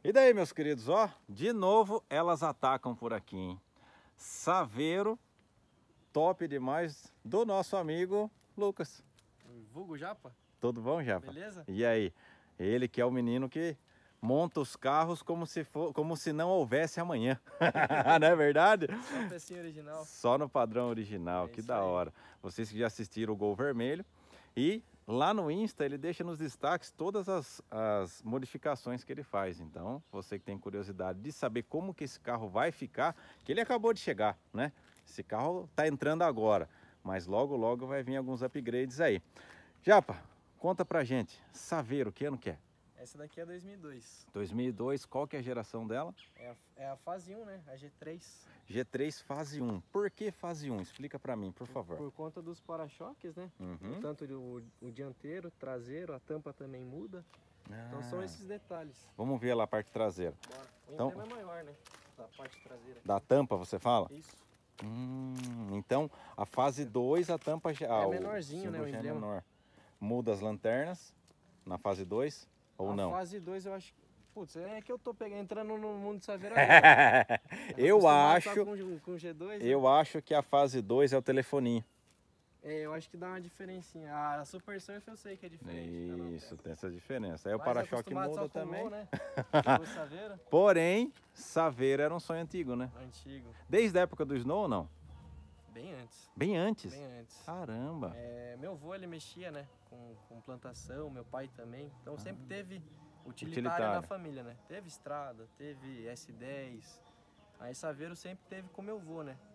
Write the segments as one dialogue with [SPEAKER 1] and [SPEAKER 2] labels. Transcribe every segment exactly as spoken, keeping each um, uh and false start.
[SPEAKER 1] E daí, meus queridos, ó, de novo elas atacam por aqui, hein? Saveiro, top demais, do nosso amigo Lucas.
[SPEAKER 2] Vulgo Japa?
[SPEAKER 1] Tudo bom, Japa?
[SPEAKER 2] Beleza?
[SPEAKER 1] E aí? Ele que é o menino que monta os carros como se, for, como se não houvesse amanhã. Não é verdade?
[SPEAKER 2] Só a pecinha original.
[SPEAKER 1] Só no padrão original,
[SPEAKER 2] É
[SPEAKER 1] que
[SPEAKER 2] isso
[SPEAKER 1] da
[SPEAKER 2] aí.
[SPEAKER 1] hora. Vocês que já assistiram o Gol Vermelho. E lá no Insta ele deixa nos destaques todas as, as modificações que ele faz. Então, você que tem curiosidade de saber como que esse carro vai ficar, que ele acabou de chegar, né? Esse carro tá entrando agora, mas logo logo vai vir alguns upgrades aí. Japa, conta pra gente, Saveiro, que ano que é?
[SPEAKER 2] Essa daqui é dois mil e dois.
[SPEAKER 1] dois mil e dois, qual que é a geração dela?
[SPEAKER 2] É a, é a fase um, né? A G três.
[SPEAKER 1] G três fase um. Por que fase um? Explica pra mim, por favor.
[SPEAKER 2] Por conta dos para-choques, né?
[SPEAKER 1] Uhum.
[SPEAKER 2] Tanto o, o dianteiro, traseiro, a tampa também muda.
[SPEAKER 1] Ah,
[SPEAKER 2] Então são esses detalhes.
[SPEAKER 1] vamos ver lá a parte traseira.
[SPEAKER 2] Bora. O
[SPEAKER 1] Então-
[SPEAKER 2] emblema é maior, né? Da parte traseira.
[SPEAKER 1] Da tampa, você fala?
[SPEAKER 2] Isso.
[SPEAKER 1] Hum, então, a fase dois, a tampa já...
[SPEAKER 2] É
[SPEAKER 1] ah, o
[SPEAKER 2] menorzinho, né,
[SPEAKER 1] símbolo
[SPEAKER 2] o
[SPEAKER 1] já é
[SPEAKER 2] emblema.
[SPEAKER 1] menor. Muda as lanternas na fase dois ou
[SPEAKER 2] a
[SPEAKER 1] não?
[SPEAKER 2] fase dois eu acho que... Putz, é que eu tô pegando, entrando no mundo de Saveiro agora.
[SPEAKER 1] Eu
[SPEAKER 2] Acostumado
[SPEAKER 1] acho,
[SPEAKER 2] só Com, com G dois, né?
[SPEAKER 1] eu acho que a fase dois é o telefoninho.
[SPEAKER 2] É, eu acho que dá uma diferencinha. A Super Surf eu sei que é diferente. tá, não,
[SPEAKER 1] Isso,
[SPEAKER 2] cara.
[SPEAKER 1] tem essa diferença. Aí o
[SPEAKER 2] Mas
[SPEAKER 1] para-choque
[SPEAKER 2] acostumado
[SPEAKER 1] muda
[SPEAKER 2] só com
[SPEAKER 1] também.
[SPEAKER 2] Gol, né? Pegou Saveiro?
[SPEAKER 1] Porém, Saveiro era um sonho antigo, né?
[SPEAKER 2] Antigo.
[SPEAKER 1] Desde a época do Snow ou não?
[SPEAKER 2] Bem antes.
[SPEAKER 1] Bem antes?
[SPEAKER 2] Bem antes.
[SPEAKER 1] Caramba.
[SPEAKER 2] É, meu avô, ele mexia, né? Com, com plantação, meu pai também. Então sempre teve utilitário,
[SPEAKER 1] Utilitário.
[SPEAKER 2] na família, né? Teve estrada, teve S dez. Aí Saveiro sempre teve com meu avô, né?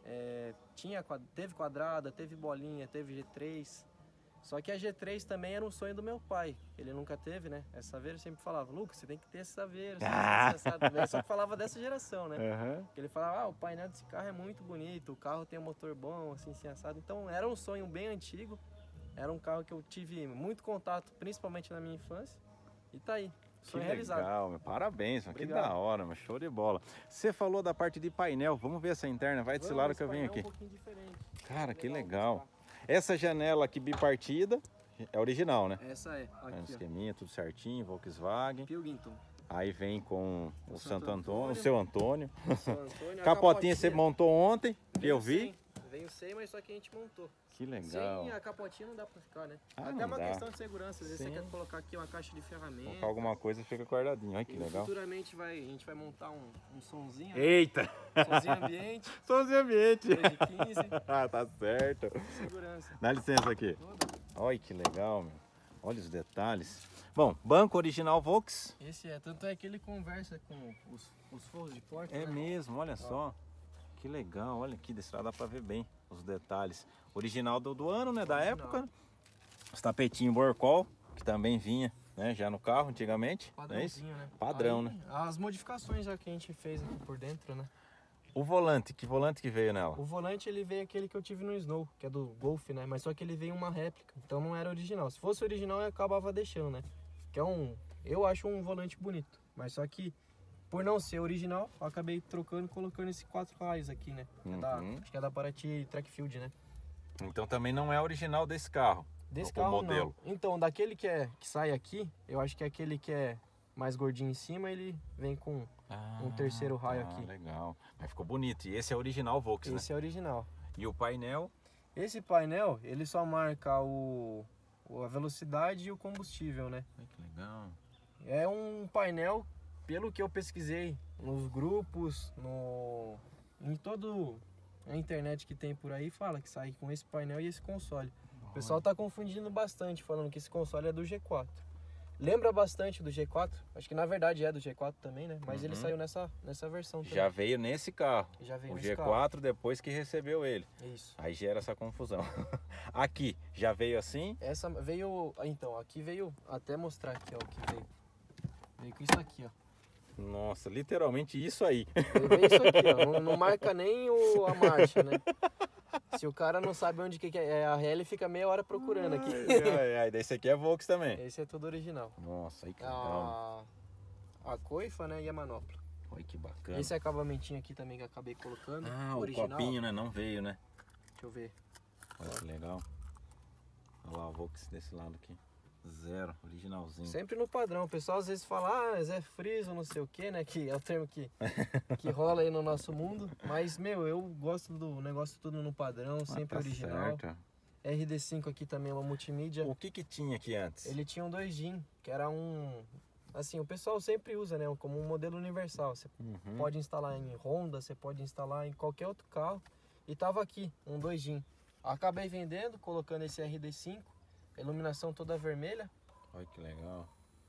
[SPEAKER 2] É, tinha, quad- teve quadrada, teve bolinha, teve G três. Só que a G três também era um sonho do meu pai. Ele nunca teve, né? Essa Saveiro sempre falava, Lucas, você tem que ter esse Saveiro. Você
[SPEAKER 1] Ah.
[SPEAKER 2] tem que ter esse Saveiro. Só que falava dessa geração, né?
[SPEAKER 1] Aham.
[SPEAKER 2] Porque ele falava, ah, o painel desse carro é muito bonito, o carro tem um motor bom, assim, assim, assado. Então era um sonho bem antigo. Era um carro que eu tive muito contato, principalmente na minha infância. E tá aí,
[SPEAKER 1] Que
[SPEAKER 2] sonho realizado.
[SPEAKER 1] legal, meu. Parabéns, meu. Que
[SPEAKER 2] Obrigado.
[SPEAKER 1] da hora, meu. Show de bola. Você falou da parte de painel. Vamos ver essa interna. Vai desse
[SPEAKER 2] Vamos,
[SPEAKER 1] lado
[SPEAKER 2] esse
[SPEAKER 1] que eu venho
[SPEAKER 2] painel
[SPEAKER 1] aqui.
[SPEAKER 2] É um pouquinho diferente.
[SPEAKER 1] Cara, que
[SPEAKER 2] Legal,
[SPEAKER 1] legal.
[SPEAKER 2] tá?
[SPEAKER 1] Essa janela aqui bipartida é original, né?
[SPEAKER 2] Essa é,
[SPEAKER 1] É um
[SPEAKER 2] aqui, ó.
[SPEAKER 1] esqueminha, tudo certinho, Volkswagen.
[SPEAKER 2] Pilkington.
[SPEAKER 1] Aí vem com o,
[SPEAKER 2] O
[SPEAKER 1] Santo
[SPEAKER 2] Santo
[SPEAKER 1] Antônio, o
[SPEAKER 2] Antônio.
[SPEAKER 1] seu Antônio.
[SPEAKER 2] Seu Antônio, a
[SPEAKER 1] Capotinha você montou ontem, que
[SPEAKER 2] Veio
[SPEAKER 1] eu vi.
[SPEAKER 2] sem, veio sem, mas só que a gente montou.
[SPEAKER 1] Que legal.
[SPEAKER 2] Sem a capotinha não dá pra ficar, né?
[SPEAKER 1] Ah,
[SPEAKER 2] Até
[SPEAKER 1] não
[SPEAKER 2] uma
[SPEAKER 1] dá.
[SPEAKER 2] questão de segurança. Às vezes
[SPEAKER 1] Sim.
[SPEAKER 2] você quer colocar aqui uma caixa de ferramentas.
[SPEAKER 1] Colocar alguma coisa fica guardadinho. Olha que
[SPEAKER 2] E
[SPEAKER 1] legal.
[SPEAKER 2] futuramente vai, a gente vai montar um, um sonzinho, né?
[SPEAKER 1] Eita!
[SPEAKER 2] Sonzinho ambiente,
[SPEAKER 1] Somos ambiente.
[SPEAKER 2] dois de quinze,
[SPEAKER 1] Ah, tá certo.
[SPEAKER 2] segurança.
[SPEAKER 1] Dá licença aqui.
[SPEAKER 2] Toda.
[SPEAKER 1] Olha que legal, meu. Olha os detalhes. Bom, banco original Volks.
[SPEAKER 2] Esse é, tanto é que ele conversa com os, os forros de porta,
[SPEAKER 1] É
[SPEAKER 2] né?
[SPEAKER 1] mesmo, olha só. Que legal, olha aqui, desse lado dá pra ver bem os detalhes. Original do, do ano, né, da
[SPEAKER 2] Original.
[SPEAKER 1] época. Os tapetinhos Borcol, que também vinha, né, já no carro antigamente. Não é isso?
[SPEAKER 2] Padrãozinho, né?
[SPEAKER 1] Padrão,
[SPEAKER 2] Aí,
[SPEAKER 1] né?
[SPEAKER 2] As modificações já que a gente fez aqui por dentro, né?
[SPEAKER 1] O volante, que volante que veio nela?
[SPEAKER 2] O volante ele veio aquele que eu tive no Snow, que é do Golf, né? Mas só que ele veio uma réplica, então não era original. Se fosse original eu acabava deixando, né? Que é um, eu acho um volante bonito, mas só que por não ser original, eu acabei trocando e colocando esse quatro raios aqui, né? Que é da,
[SPEAKER 1] Uhum.
[SPEAKER 2] acho que é da Paraty Trackfield, né?
[SPEAKER 1] Então também não é original desse carro.
[SPEAKER 2] Desse
[SPEAKER 1] o
[SPEAKER 2] carro
[SPEAKER 1] modelo.
[SPEAKER 2] não. Então, daquele que é que sai aqui, eu acho que é aquele que é mais gordinho em cima, ele vem com
[SPEAKER 1] Ah,
[SPEAKER 2] um terceiro raio
[SPEAKER 1] tá,
[SPEAKER 2] aqui.
[SPEAKER 1] legal. Mas ficou bonito. E esse é original Volks, né?
[SPEAKER 2] Esse é original.
[SPEAKER 1] E o painel?
[SPEAKER 2] Esse painel, ele só marca o, o- a velocidade e o combustível, né?
[SPEAKER 1] Ai, que legal.
[SPEAKER 2] É um painel, pelo que eu pesquisei nos grupos, no em todo a internet que tem por aí, fala que sai com esse painel e esse console. O pessoal tá confundindo bastante, falando que esse console é do G quatro. Lembra bastante do G quatro, acho que na verdade é do G quatro também, né? Mas ele
[SPEAKER 1] Uhum.
[SPEAKER 2] saiu nessa, nessa versão também.
[SPEAKER 1] Já veio nesse carro.
[SPEAKER 2] Já veio
[SPEAKER 1] O
[SPEAKER 2] nesse
[SPEAKER 1] G quatro depois que recebeu ele.
[SPEAKER 2] carro. Isso.
[SPEAKER 1] Aí gera essa confusão. Aqui, já veio assim?
[SPEAKER 2] Essa veio, então, aqui veio, até mostrar aqui, ó, o que veio. Veio com isso aqui, ó.
[SPEAKER 1] Nossa, literalmente isso aí.
[SPEAKER 2] Veio isso aqui, ó. Não, não marca nem o, a marcha, né? Se o cara não sabe onde que que é a ré, ele fica meia hora procurando aqui.
[SPEAKER 1] Ai, ai, ai, desse aqui é Volks também.
[SPEAKER 2] Esse é tudo original.
[SPEAKER 1] Nossa, aí que legal.
[SPEAKER 2] A, a coifa, né, e a manopla.
[SPEAKER 1] Olha que bacana.
[SPEAKER 2] Esse acabamentinho aqui também que eu acabei colocando.
[SPEAKER 1] Ah, o
[SPEAKER 2] original.
[SPEAKER 1] copinho, né? Não veio, né?
[SPEAKER 2] Deixa eu ver.
[SPEAKER 1] Olha que legal. Olha lá o Volks desse lado aqui. Zero, originalzinho.
[SPEAKER 2] Sempre no padrão. O pessoal às vezes fala, ah, Zé Friso, não sei o que, né? Que é o termo que, que rola aí no nosso mundo. Mas, meu, eu gosto do negócio tudo no padrão,
[SPEAKER 1] Ah,
[SPEAKER 2] sempre
[SPEAKER 1] tá
[SPEAKER 2] original.
[SPEAKER 1] certo.
[SPEAKER 2] R D cinco aqui também é uma multimídia.
[SPEAKER 1] O que que tinha aqui antes?
[SPEAKER 2] Ele tinha um dois Jim, que era um... Assim, o pessoal sempre usa, né? Como um modelo universal. Você
[SPEAKER 1] Uhum.
[SPEAKER 2] pode instalar em Honda, você pode instalar em qualquer outro carro. E tava aqui, um dois Jim. Acabei vendendo, colocando esse R D cinco. Iluminação toda vermelha.
[SPEAKER 1] Olha que legal.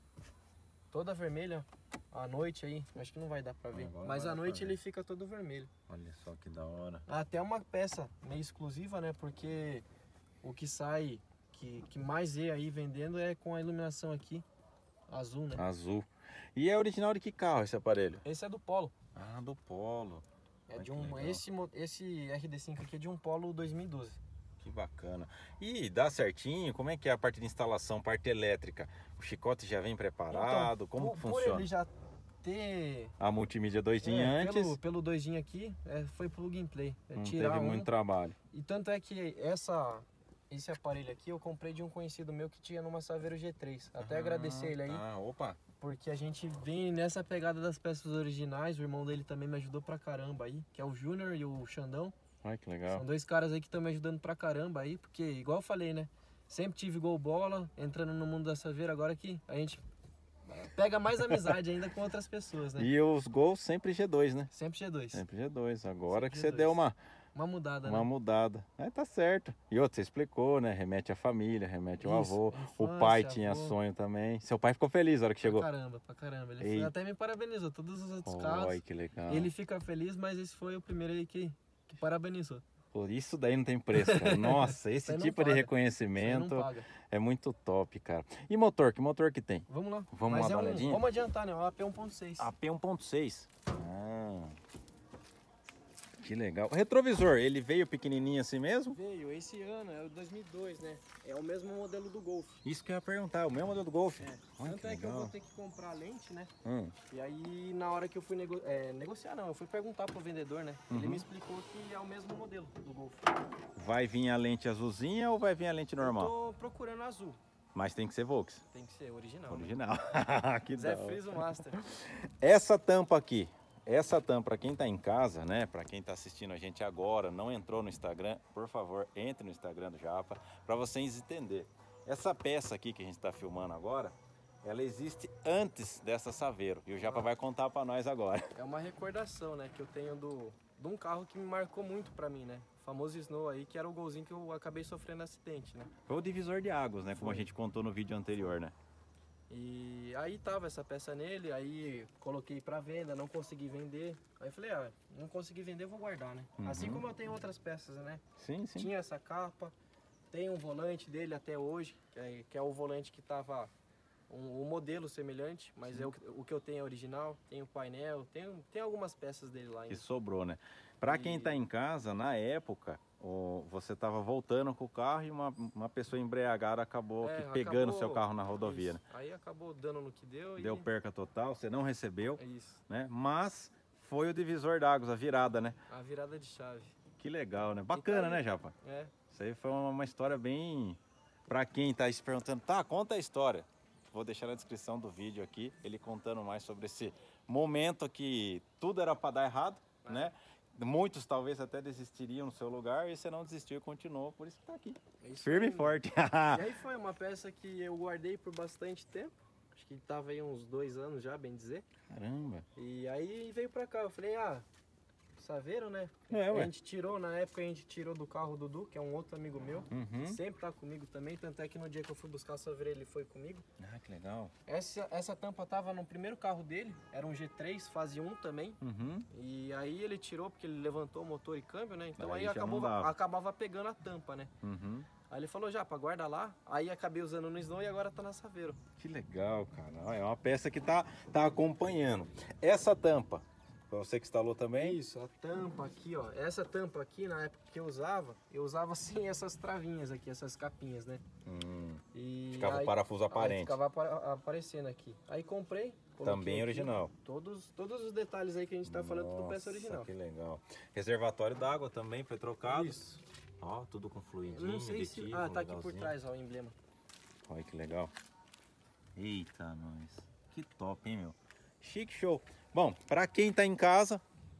[SPEAKER 2] Toda vermelha. À noite aí, acho que não vai dar pra ver.
[SPEAKER 1] Agora
[SPEAKER 2] Mas
[SPEAKER 1] vai
[SPEAKER 2] à
[SPEAKER 1] dar
[SPEAKER 2] noite
[SPEAKER 1] pra
[SPEAKER 2] ele
[SPEAKER 1] ver.
[SPEAKER 2] fica todo vermelho.
[SPEAKER 1] Olha só que da hora.
[SPEAKER 2] Até uma peça meio exclusiva, né? Porque o que sai, que, que mais é aí vendendo é com a iluminação aqui, azul, né?
[SPEAKER 1] Azul. E é original de que carro esse aparelho?
[SPEAKER 2] Esse é do Polo.
[SPEAKER 1] Ah, do Polo.
[SPEAKER 2] É
[SPEAKER 1] Olha
[SPEAKER 2] de
[SPEAKER 1] que
[SPEAKER 2] um,
[SPEAKER 1] legal.
[SPEAKER 2] esse, mo- esse R D cinco aqui é de um Polo dois mil e doze.
[SPEAKER 1] Que bacana. E dá certinho? Como é que é a parte de instalação, parte elétrica? O chicote já vem preparado? Como
[SPEAKER 2] por,
[SPEAKER 1] que
[SPEAKER 2] por
[SPEAKER 1] funciona?
[SPEAKER 2] ele já ter...
[SPEAKER 1] A multimídia dois Jim
[SPEAKER 2] é,
[SPEAKER 1] antes,
[SPEAKER 2] Pelo, pelo dois Jim aqui, é, foi plug and play. É
[SPEAKER 1] não
[SPEAKER 2] tirar
[SPEAKER 1] teve
[SPEAKER 2] um,
[SPEAKER 1] muito trabalho.
[SPEAKER 2] E tanto é que essa, esse aparelho aqui eu comprei de um conhecido meu que tinha numa Saveiro G três. Até
[SPEAKER 1] Ah,
[SPEAKER 2] agradecer ele aí,
[SPEAKER 1] tá. Opa.
[SPEAKER 2] porque a gente vem nessa pegada das peças originais. O irmão dele também me ajudou pra caramba aí, que é o Júnior e o Xandão.
[SPEAKER 1] Olha que legal.
[SPEAKER 2] São dois caras aí que estão me ajudando pra caramba aí, porque igual eu falei, né? Sempre tive gol bola, entrando no mundo da Saveiro, agora que a gente pega mais amizade ainda com outras pessoas, né?
[SPEAKER 1] E os gols sempre G dois, né?
[SPEAKER 2] Sempre G dois.
[SPEAKER 1] Sempre G dois. Agora
[SPEAKER 2] Sempre
[SPEAKER 1] que você
[SPEAKER 2] G dois.
[SPEAKER 1] deu uma,
[SPEAKER 2] Uma mudada,
[SPEAKER 1] uma
[SPEAKER 2] né?
[SPEAKER 1] mudada. É, tá certo. E outro, você explicou, né? Remete à família, remete ao
[SPEAKER 2] Isso,
[SPEAKER 1] avô. O
[SPEAKER 2] infância,
[SPEAKER 1] pai tinha
[SPEAKER 2] avô.
[SPEAKER 1] sonho também. Seu pai ficou feliz na hora que chegou.
[SPEAKER 2] Pra caramba, pra caramba. Ele
[SPEAKER 1] Ei.
[SPEAKER 2] foi- até me parabenizou. Todos os outros
[SPEAKER 1] Olha
[SPEAKER 2] carros,
[SPEAKER 1] que legal.
[SPEAKER 2] ele fica feliz, mas esse foi o primeiro aí que, que parabenizou.
[SPEAKER 1] Por isso daí não tem preço, cara. Nossa, esse
[SPEAKER 2] aí não
[SPEAKER 1] tipo de
[SPEAKER 2] paga. Isso aí não
[SPEAKER 1] reconhecimento
[SPEAKER 2] paga.
[SPEAKER 1] é muito top, cara. E motor? Que motor que tem?
[SPEAKER 2] Vamos lá.
[SPEAKER 1] Vamos
[SPEAKER 2] Mas
[SPEAKER 1] lá
[SPEAKER 2] é
[SPEAKER 1] dar uma
[SPEAKER 2] um,
[SPEAKER 1] olhadinha?
[SPEAKER 2] vamos adiantar, né? O A P um ponto seis.
[SPEAKER 1] A P um ponto seis. Ah, que legal. O retrovisor, ele veio pequenininho assim mesmo?
[SPEAKER 2] Veio esse ano, é o dois mil e dois, né? É o mesmo modelo do Golf.
[SPEAKER 1] Isso que eu ia perguntar, o mesmo modelo do Golf.
[SPEAKER 2] É.
[SPEAKER 1] Olha
[SPEAKER 2] Tanto
[SPEAKER 1] que
[SPEAKER 2] é que eu vou
[SPEAKER 1] legal.
[SPEAKER 2] ter que comprar lente, né?
[SPEAKER 1] Hum,
[SPEAKER 2] E aí, na hora que eu fui nego- é, negociar, não, eu fui perguntar pro vendedor, né? Ele
[SPEAKER 1] Uhum.
[SPEAKER 2] me explicou que é o mesmo modelo do Golf.
[SPEAKER 1] vai vir a lente azulzinha ou vai vir a lente normal?
[SPEAKER 2] Eu tô procurando azul.
[SPEAKER 1] Mas tem que ser Volks.
[SPEAKER 2] Tem que ser original. né?
[SPEAKER 1] Original. Que
[SPEAKER 2] Zé
[SPEAKER 1] da hora.
[SPEAKER 2] Friso Master.
[SPEAKER 1] Essa tampa aqui, essa tampa para quem tá em casa, né? Para quem tá assistindo a gente agora, não entrou no Instagram, por favor, entre no Instagram do Japa para vocês entenderem. Essa peça aqui que a gente está filmando agora, ela existe antes dessa Saveiro e o Japa vai contar para nós agora.
[SPEAKER 2] É uma recordação, né, que eu tenho do, de um carro que me marcou muito pra mim, né? O famoso Snow aí, que era o golzinho que eu acabei sofrendo acidente, né?
[SPEAKER 1] Foi o divisor de águas, né? Como a
[SPEAKER 2] Foi.
[SPEAKER 1] gente contou no vídeo anterior, né?
[SPEAKER 2] E aí tava essa peça nele, aí coloquei pra venda, não consegui vender. Aí eu falei, ah, não consegui vender, eu vou guardar, né?
[SPEAKER 1] Uhum.
[SPEAKER 2] Assim como eu tenho outras peças, né?
[SPEAKER 1] Sim, sim.
[SPEAKER 2] Tinha essa capa, tem um volante dele até hoje, que é, que é o volante que tava um, um modelo semelhante, mas é o, que- o que eu tenho é original. Tem o painel, tem, tem algumas peças dele lá
[SPEAKER 1] Que
[SPEAKER 2] ainda.
[SPEAKER 1] sobrou, né? Para quem
[SPEAKER 2] E-
[SPEAKER 1] tá em casa, na época, o- você tava voltando com o carro e uma, uma pessoa embriagada acabou
[SPEAKER 2] É,
[SPEAKER 1] que pegando o
[SPEAKER 2] acabou-
[SPEAKER 1] seu carro na rodovia,
[SPEAKER 2] Isso. Aí acabou dando no que deu
[SPEAKER 1] né?
[SPEAKER 2] e...
[SPEAKER 1] Deu perca total, você não recebeu,
[SPEAKER 2] É isso,
[SPEAKER 1] né? Mas foi o divisor d'águas, a virada, né?
[SPEAKER 2] a virada de chave.
[SPEAKER 1] Que legal, né? Bacana,
[SPEAKER 2] aí.
[SPEAKER 1] né, Japa?
[SPEAKER 2] É,
[SPEAKER 1] Isso aí foi uma, uma história bem... Pra quem tá se perguntando, tá, conta a história. Vou deixar na descrição do vídeo aqui, ele contando mais sobre esse momento que tudo era para dar errado,
[SPEAKER 2] É.
[SPEAKER 1] né? Muitos talvez até desistiriam no seu lugar e você não desistiu e continuou, por isso que tá aqui.
[SPEAKER 2] é isso
[SPEAKER 1] Firme
[SPEAKER 2] aí,
[SPEAKER 1] e forte.
[SPEAKER 2] mano. E aí foi uma peça que eu guardei por bastante tempo. Acho que tava aí uns dois anos já, bem dizer.
[SPEAKER 1] Caramba.
[SPEAKER 2] E aí veio pra cá, eu falei, ah, Saveiro, né?
[SPEAKER 1] É,
[SPEAKER 2] A
[SPEAKER 1] ué.
[SPEAKER 2] gente tirou, na época a gente tirou do carro do Dudu, que é um outro amigo meu.
[SPEAKER 1] Uhum.
[SPEAKER 2] Sempre tá comigo também, tanto é que no dia que eu fui buscar a Saveiro ele foi comigo.
[SPEAKER 1] Ah, que legal.
[SPEAKER 2] Essa, essa tampa tava no primeiro carro dele, era um G três, fase um também.
[SPEAKER 1] Uhum.
[SPEAKER 2] E aí ele tirou porque ele levantou o motor e câmbio, né? Então
[SPEAKER 1] Aí
[SPEAKER 2] aí,
[SPEAKER 1] já não
[SPEAKER 2] acabou,
[SPEAKER 1] dava.
[SPEAKER 2] acabava pegando a tampa, né?
[SPEAKER 1] Uhum.
[SPEAKER 2] Aí ele falou, já, pra guarda lá. Aí acabei usando no Snow e agora tá na Saveiro.
[SPEAKER 1] Que legal, cara. É uma peça que tá, tá acompanhando. Essa tampa, pra você que instalou também?
[SPEAKER 2] Isso, a tampa aqui, ó. Essa tampa aqui, na época que eu usava, eu usava sem essas travinhas aqui, essas capinhas, né?
[SPEAKER 1] Hum,
[SPEAKER 2] E
[SPEAKER 1] ficava o
[SPEAKER 2] aí-
[SPEAKER 1] parafuso
[SPEAKER 2] aí
[SPEAKER 1] aparente.
[SPEAKER 2] ficava apa- aparecendo aqui. Aí comprei. coloquei
[SPEAKER 1] Também
[SPEAKER 2] aqui,
[SPEAKER 1] original.
[SPEAKER 2] Todos, todos os detalhes aí que a gente tá falando, tudo peça
[SPEAKER 1] Nossa,
[SPEAKER 2] original.
[SPEAKER 1] que legal. Reservatório d'água também foi trocado.
[SPEAKER 2] Isso.
[SPEAKER 1] Ó, tudo com
[SPEAKER 2] Eu
[SPEAKER 1] fluidinho,
[SPEAKER 2] não sei se...
[SPEAKER 1] aditivo,
[SPEAKER 2] Ah, tá aqui por
[SPEAKER 1] legalzinho.
[SPEAKER 2] trás, ó, o emblema.
[SPEAKER 1] Olha que legal. Eita, nós. Que top, hein, meu? Chique show. Bom, para quem tá em casa,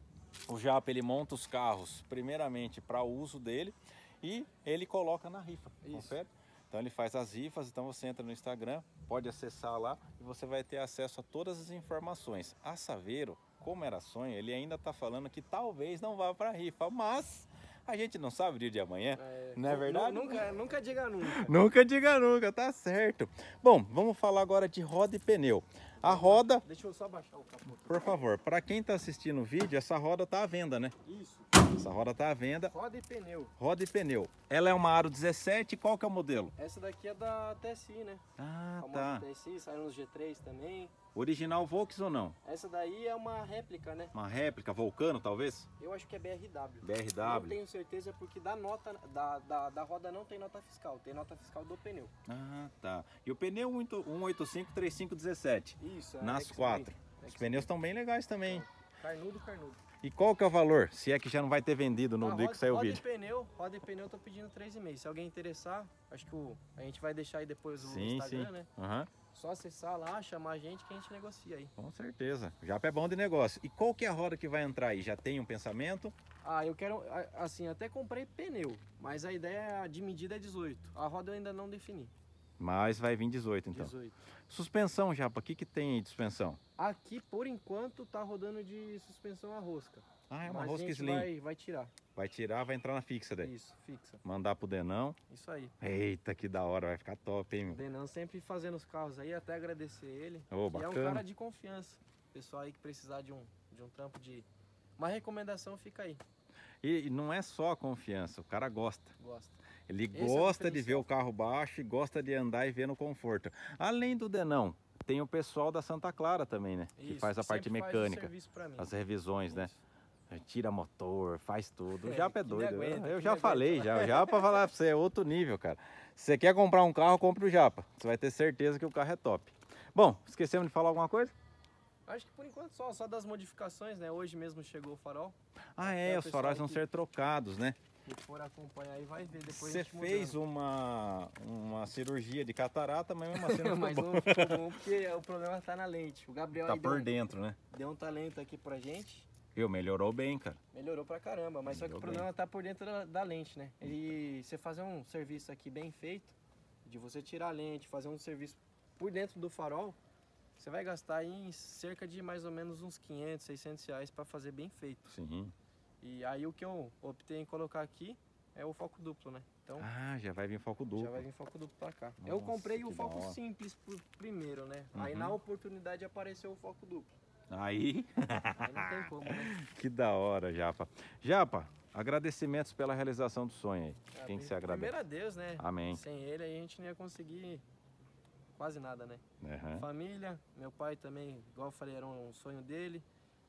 [SPEAKER 1] o Japa ele monta os carros primeiramente para o uso dele e ele coloca na rifa.
[SPEAKER 2] Isso.
[SPEAKER 1] Confere? Então ele faz as rifas, então você entra no Instagram, pode acessar lá e você vai ter acesso a todas as informações. A Saveiro, como era sonho, ele ainda está falando que talvez não vá para a rifa, mas a gente não sabe o dia de amanhã,
[SPEAKER 2] É,
[SPEAKER 1] não é verdade?
[SPEAKER 2] Nunca, nunca diga nunca.
[SPEAKER 1] Nunca diga nunca, tá certo. Bom, vamos falar agora de roda e pneu. A roda,
[SPEAKER 2] Deixa eu só baixar o capô.
[SPEAKER 1] por favor, para quem está assistindo o vídeo, essa roda tá à venda, né?
[SPEAKER 2] Isso.
[SPEAKER 1] Essa roda tá à venda.
[SPEAKER 2] Roda e pneu.
[SPEAKER 1] Roda e pneu. Ela é uma Aro dezessete, qual que é o modelo?
[SPEAKER 2] Essa daqui é da T S I, né?
[SPEAKER 1] Ah,
[SPEAKER 2] A famosa
[SPEAKER 1] tá.
[SPEAKER 2] T S I, saiu nos G três também.
[SPEAKER 1] Original Volks ou não?
[SPEAKER 2] Essa daí é uma réplica, né?
[SPEAKER 1] Uma réplica, Vulcano talvez?
[SPEAKER 2] Eu acho que é B R W.
[SPEAKER 1] B R
[SPEAKER 2] Não
[SPEAKER 1] W?
[SPEAKER 2] tenho certeza porque da nota da, da, da roda não tem nota fiscal, tem nota fiscal do pneu.
[SPEAKER 1] Ah, tá. E o pneu um oito cinco, trinta e cinco, dezessete?
[SPEAKER 2] Isso, é
[SPEAKER 1] Nas
[SPEAKER 2] X-Brake.
[SPEAKER 1] quatro. Os
[SPEAKER 2] X-Brake.
[SPEAKER 1] pneus estão bem legais também, hein?
[SPEAKER 2] Carnudo, carnudo.
[SPEAKER 1] E qual que é o valor? Se é que já não vai ter vendido no
[SPEAKER 2] Ah,
[SPEAKER 1] dia que saiu o
[SPEAKER 2] roda
[SPEAKER 1] vídeo.
[SPEAKER 2] e pneu, roda e pneu eu tô pedindo três e meio. Se alguém interessar, acho que o, a gente vai deixar aí depois o
[SPEAKER 1] Sim,
[SPEAKER 2] Instagram,
[SPEAKER 1] sim.
[SPEAKER 2] né?
[SPEAKER 1] Aham.
[SPEAKER 2] Só acessar lá, chamar a gente que a gente negocia aí.
[SPEAKER 1] Com certeza. Japa é bom de negócio. E qual que é a roda que vai entrar aí? Já tem um pensamento?
[SPEAKER 2] Ah, eu quero, a- assim, até comprei pneu, mas a ideia de medida é dezoito. A roda eu ainda não defini.
[SPEAKER 1] Mas vai vir dezoito então.
[SPEAKER 2] dezoito.
[SPEAKER 1] Suspensão, Japa, o que, que tem aí de suspensão?
[SPEAKER 2] Aqui, por enquanto, tá rodando de suspensão a rosca.
[SPEAKER 1] Ah, é uma
[SPEAKER 2] mas
[SPEAKER 1] rosca
[SPEAKER 2] a gente
[SPEAKER 1] slim.
[SPEAKER 2] vai, vai tirar.
[SPEAKER 1] Vai tirar, vai entrar na fixa daí.
[SPEAKER 2] Isso, fixa.
[SPEAKER 1] Mandar pro Denão.
[SPEAKER 2] Isso aí.
[SPEAKER 1] Eita, que da hora, vai ficar top, hein,
[SPEAKER 2] O
[SPEAKER 1] meu?
[SPEAKER 2] Denan sempre fazendo os carros aí, até agradecer ele.
[SPEAKER 1] Ô,
[SPEAKER 2] E é um
[SPEAKER 1] bacana.
[SPEAKER 2] cara de confiança. Pessoal aí que precisar de um, de um trampo de... Uma recomendação fica aí.
[SPEAKER 1] E, e não é só a confiança, o cara gosta.
[SPEAKER 2] Gosta.
[SPEAKER 1] Ele
[SPEAKER 2] Esse é o
[SPEAKER 1] gosta de ver
[SPEAKER 2] diferencial.
[SPEAKER 1] o carro baixo e gosta de andar e ver no conforto. Além do Denão, tem o pessoal da Santa Clara também, né? Que
[SPEAKER 2] Isso,
[SPEAKER 1] faz a parte
[SPEAKER 2] sempre faz o
[SPEAKER 1] mecânica,
[SPEAKER 2] serviço pra mim.
[SPEAKER 1] as revisões, né?
[SPEAKER 2] Isso.
[SPEAKER 1] Tira motor, faz tudo. O
[SPEAKER 2] É,
[SPEAKER 1] Japa é
[SPEAKER 2] que me
[SPEAKER 1] doido.
[SPEAKER 2] aguenta,
[SPEAKER 1] eu
[SPEAKER 2] que
[SPEAKER 1] já
[SPEAKER 2] me
[SPEAKER 1] falei,
[SPEAKER 2] aguenta.
[SPEAKER 1] já. O Japa falar pra você, é outro nível, cara. Se você quer comprar um carro, compre o Japa. Você vai ter certeza que o carro é top. Bom, esquecemos de falar alguma coisa?
[SPEAKER 2] Acho que por enquanto só, só das modificações, né? Hoje mesmo chegou o farol.
[SPEAKER 1] Ah, é,
[SPEAKER 2] É, o
[SPEAKER 1] os
[SPEAKER 2] pessoal
[SPEAKER 1] faróis vão
[SPEAKER 2] que-
[SPEAKER 1] ser trocados, né?
[SPEAKER 2] Se for acompanhar aí, vai ver depois.
[SPEAKER 1] Você
[SPEAKER 2] a gente
[SPEAKER 1] fez
[SPEAKER 2] mudando.
[SPEAKER 1] uma, uma cirurgia de catarata, mas mesmo assim não
[SPEAKER 2] Mas
[SPEAKER 1] ficou bom.
[SPEAKER 2] não ficou bom porque o problema tá na lente. O Gabriel
[SPEAKER 1] Tá
[SPEAKER 2] aí deu,
[SPEAKER 1] por
[SPEAKER 2] um-
[SPEAKER 1] dentro, né?
[SPEAKER 2] deu um talento aqui pra gente.
[SPEAKER 1] Viu, melhorou bem, cara.
[SPEAKER 2] Melhorou pra caramba, mas só que
[SPEAKER 1] Melhorou
[SPEAKER 2] o problema tá por dentro da, da lente, né? E você fazer um serviço aqui bem feito, de você tirar a lente, fazer um serviço por dentro do farol, você vai gastar aí em cerca de mais ou menos uns quinhentos, seiscentos reais pra fazer bem feito.
[SPEAKER 1] Sim.
[SPEAKER 2] E aí o que eu optei em colocar aqui é o foco duplo, né? Então
[SPEAKER 1] Ah, já vai vir foco duplo.
[SPEAKER 2] já vai vir foco duplo pra cá. eu
[SPEAKER 1] Nossa,
[SPEAKER 2] comprei o
[SPEAKER 1] que
[SPEAKER 2] foco
[SPEAKER 1] da hora.
[SPEAKER 2] simples por primeiro, né? Aí
[SPEAKER 1] Uhum.
[SPEAKER 2] na oportunidade apareceu o foco duplo.
[SPEAKER 1] Aí,
[SPEAKER 2] Aí não tem como, né?
[SPEAKER 1] que da hora, Japa. Japa, agradecimentos pela realização do sonho aí.
[SPEAKER 2] Ah,
[SPEAKER 1] Quem que
[SPEAKER 2] pri-
[SPEAKER 1] você agradece?
[SPEAKER 2] Primeiro a Deus, né?
[SPEAKER 1] Amém.
[SPEAKER 2] Sem ele aí a gente não ia conseguir quase nada, né?
[SPEAKER 1] Aham.
[SPEAKER 2] Família, meu pai também, igual eu falei, era um sonho dele.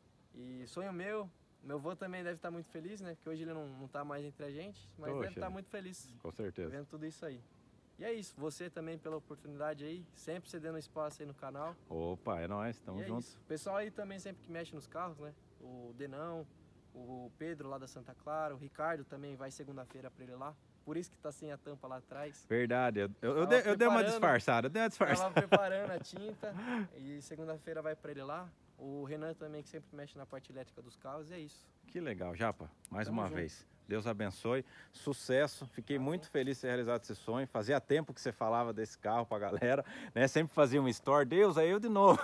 [SPEAKER 2] E sonho meu, meu avô também deve estar muito feliz, né? Porque hoje ele não, não tá mais entre a gente, mas
[SPEAKER 1] Poxa.
[SPEAKER 2] deve estar muito feliz
[SPEAKER 1] Com certeza.
[SPEAKER 2] vendo tudo isso aí. E é isso, você também pela oportunidade aí, sempre cedendo espaço aí no canal.
[SPEAKER 1] Opa, é nóis, tamo
[SPEAKER 2] e é
[SPEAKER 1] junto.
[SPEAKER 2] isso. O pessoal aí também sempre que mexe nos carros, né? O Denão, o Pedro lá da Santa Clara, o Ricardo também vai segunda-feira pra ele lá. Por isso que tá sem a tampa lá atrás.
[SPEAKER 1] Verdade, eu, eu, eu
[SPEAKER 2] Tava
[SPEAKER 1] dei, eu dei uma
[SPEAKER 2] preparando.
[SPEAKER 1] disfarçada, eu dei uma disfarçada.
[SPEAKER 2] Tava preparando a tinta e segunda-feira vai pra ele lá. O Renan também que sempre mexe na parte elétrica dos carros, e é isso.
[SPEAKER 1] Que legal, Japa, mais
[SPEAKER 2] Tamo
[SPEAKER 1] uma
[SPEAKER 2] junto.
[SPEAKER 1] vez. Deus abençoe, sucesso. Fiquei
[SPEAKER 2] Amém.
[SPEAKER 1] muito feliz de ter realizado esse sonho. Fazia tempo que você falava desse carro pra galera, né? Sempre fazia um store, Deus, aí eu de novo.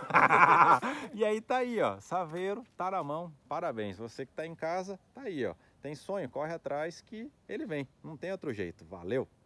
[SPEAKER 1] E aí tá aí, ó, Saveiro, tá na mão, parabéns. Você que tá em casa, tá aí, ó. Tem sonho, corre atrás que ele vem, não tem outro jeito. Valeu!